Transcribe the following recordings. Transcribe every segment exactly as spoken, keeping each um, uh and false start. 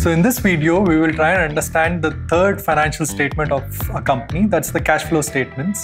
So in this video, we will try and understand the third financial statement of a company, that's the cash flow statements.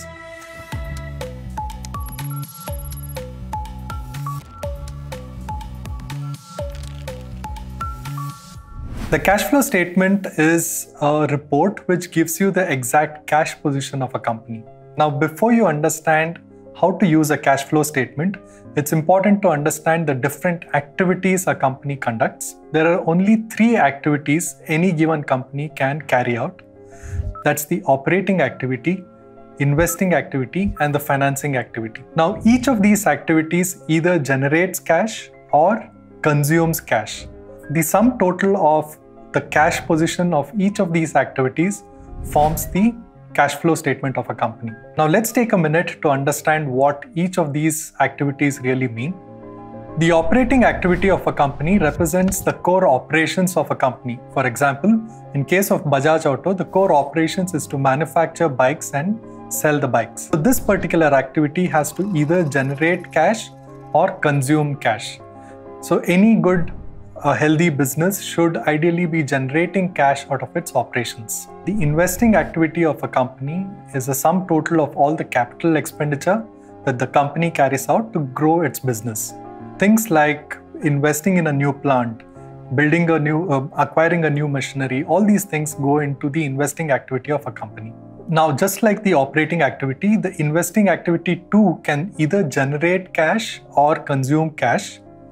The cash flow statement is a report which gives you the exact cash position of a company. Now, before you understand how to use a cash flow statement, it's important to understand the different activities a company conducts. There are only three activities any given company can carry out. That's the operating activity, investing activity, and the financing activity. Now, each of these activities either generates cash or consumes cash. The sum total of the cash position of each of these activities forms the cash flow statement of a company. Now let's take a minute to understand what each of these activities really mean. The operating activity of a company represents the core operations of a company. For example, in case of Bajaj Auto, the core operations is to manufacture bikes and sell the bikes. So this particular activity has to either generate cash or consume cash. So any good A healthy business should ideally be generating cash out of its operations. The investing activity of a company is a sum total of all the capital expenditure that the company carries out to grow its business. Things like investing in a new plant, building a new, uh, acquiring a new machinery, all these things go into the investing activity of a company. Now, just like the operating activity, the investing activity too can either generate cash or consume cash.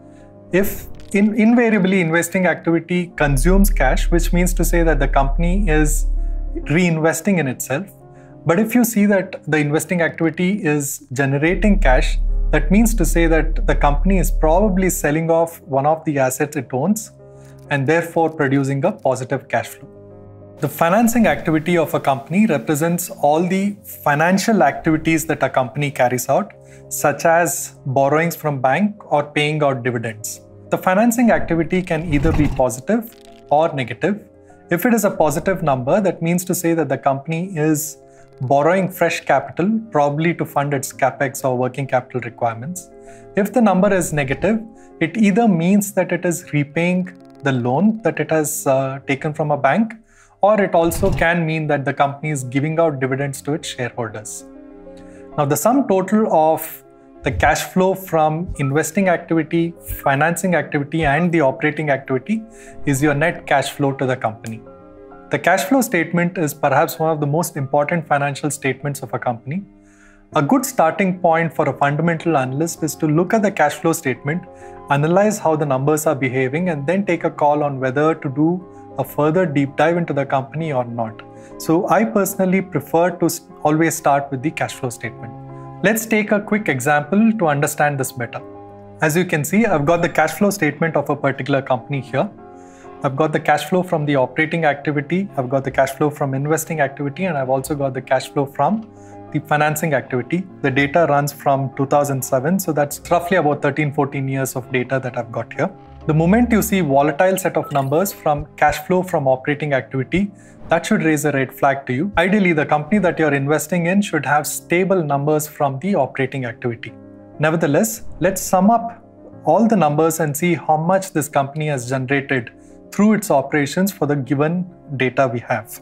If In, invariably, investing activity consumes cash, which means to say that the company is reinvesting in itself. But if you see that the investing activity is generating cash, that means to say that the company is probably selling off one of the assets it owns and therefore producing a positive cash flow. The financing activity of a company represents all the financial activities that a company carries out, such as borrowings from bank or paying out dividends. The financing activity can either be positive or negative. If it is a positive number, that means to say that the company is borrowing fresh capital, probably to fund its capex or working capital requirements. If the number is negative, it either means that it is repaying the loan that it has uh, taken from a bank, or it also can mean that the company is giving out dividends to its shareholders. Now, the sum total of the cash flow from investing activity, financing activity, and the operating activity is your net cash flow to the company. The cash flow statement is perhaps one of the most important financial statements of a company. A good starting point for a fundamental analyst is to look at the cash flow statement, analyze how the numbers are behaving, and then take a call on whether to do a further deep dive into the company or not. So I personally prefer to always start with the cash flow statement. Let's take a quick example to understand this better. As you can see, I've got the cash flow statement of a particular company here. I've got the cash flow from the operating activity, I've got the cash flow from investing activity, and I've also got the cash flow from the financing activity. The data runs from two thousand seven, so that's roughly about thirteen, fourteen years of data that I've got here. The moment you see volatile set of numbers from cash flow from operating activity, that should raise a red flag to you. Ideally, the company that you're investing in should have stable numbers from the operating activity. Nevertheless, let's sum up all the numbers and see how much this company has generated through its operations for the given data we have.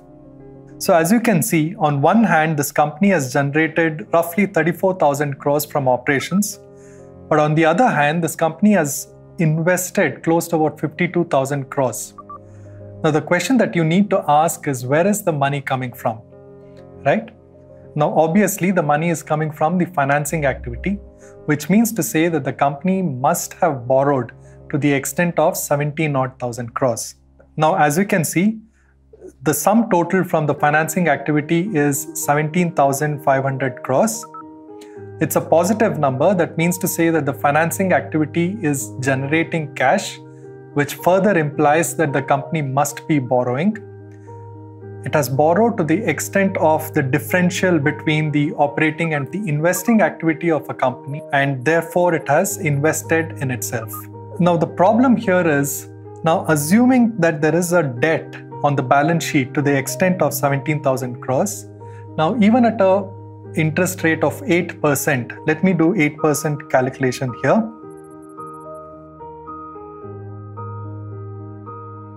So as you can see, on one hand, this company has generated roughly thirty-four thousand crores from operations. But on the other hand, this company has invested close to about fifty-two thousand crores. Now, the question that you need to ask is, where is the money coming from, right? Now, obviously, the money is coming from the financing activity, which means to say that the company must have borrowed to the extent of seventeen odd thousand crores. Now, as you can see, the sum total from the financing activity is seventeen thousand five hundred crores. It's a positive number. That means to say that the financing activity is generating cash, which further implies that the company must be borrowing. It has borrowed to the extent of the differential between the operating and the investing activity of a company, and therefore it has invested in itself. Now, the problem here is, now assuming that there is a debt on the balance sheet to the extent of seventeen thousand crores, now even at a interest rate of eight percent, let me do eight percent calculation here.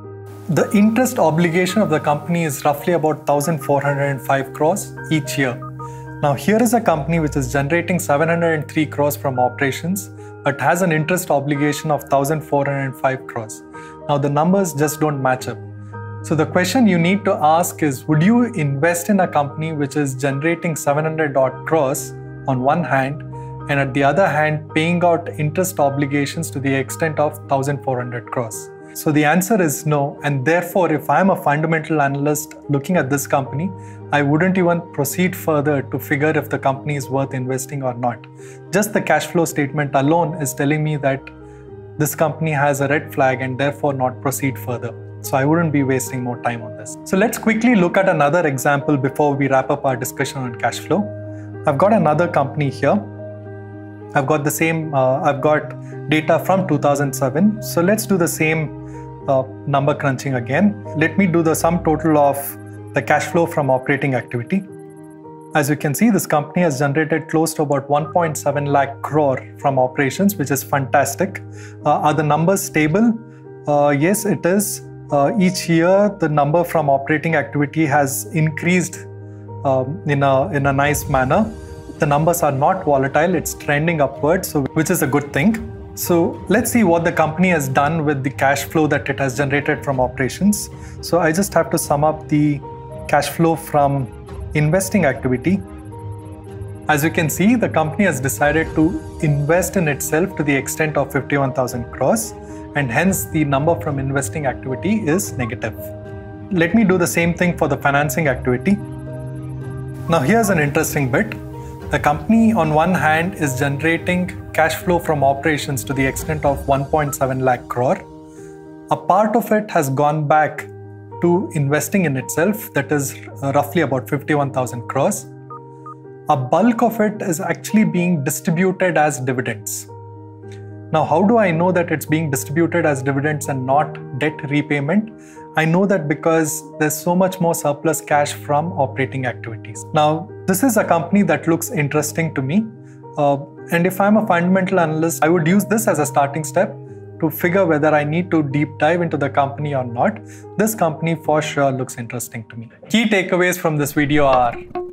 The interest obligation of the company is roughly about one thousand four hundred five crores each year. Now here is a company which is generating seven hundred three crores from operations but has an interest obligation of one thousand four hundred five crores. Now the numbers just don't match up. So the question you need to ask is, would you invest in a company which is generating seven hundred odd crores on one hand and at the other hand paying out interest obligations to the extent of one thousand four hundred crores? So the answer is no, and therefore if I'm a fundamental analyst looking at this company, I wouldn't even proceed further to figure if the company is worth investing or not. Just the cash flow statement alone is telling me that this company has a red flag and therefore not proceed further. So I wouldn't be wasting more time on this. So let's quickly look at another example before we wrap up our discussion on cash flow. I've got another company here. I've got the same, uh, I've got data from two thousand seven. So let's do the same uh, number crunching again. Let me do the sum total of the cash flow from operating activity. As you can see, this company has generated close to about one point seven lakh crore from operations, which is fantastic. Uh, are the numbers stable? Uh, yes, it is. Uh, each year, the number from operating activity has increased um, in a, in a nice manner. The numbers are not volatile, it's trending upwards, so which is a good thing. So let's see what the company has done with the cash flow that it has generated from operations. So I just have to sum up the cash flow from investing activity. As you can see, the company has decided to invest in itself to the extent of fifty-one thousand crores, and hence the number from investing activity is negative. Let me do the same thing for the financing activity. Now here's an interesting bit. The company on one hand is generating cash flow from operations to the extent of one point seven lakh crore. A part of it has gone back to investing in itself, that is roughly about fifty-one thousand crores. A bulk of it is actually being distributed as dividends. Now, how do I know that it's being distributed as dividends and not debt repayment? I know that because there's so much more surplus cash from operating activities. Now, this is a company that looks interesting to me. Uh, and if I'm a fundamental analyst, I would use this as a starting step to figure whether I need to deep dive into the company or not. This company for sure looks interesting to me. Key takeaways from this video are: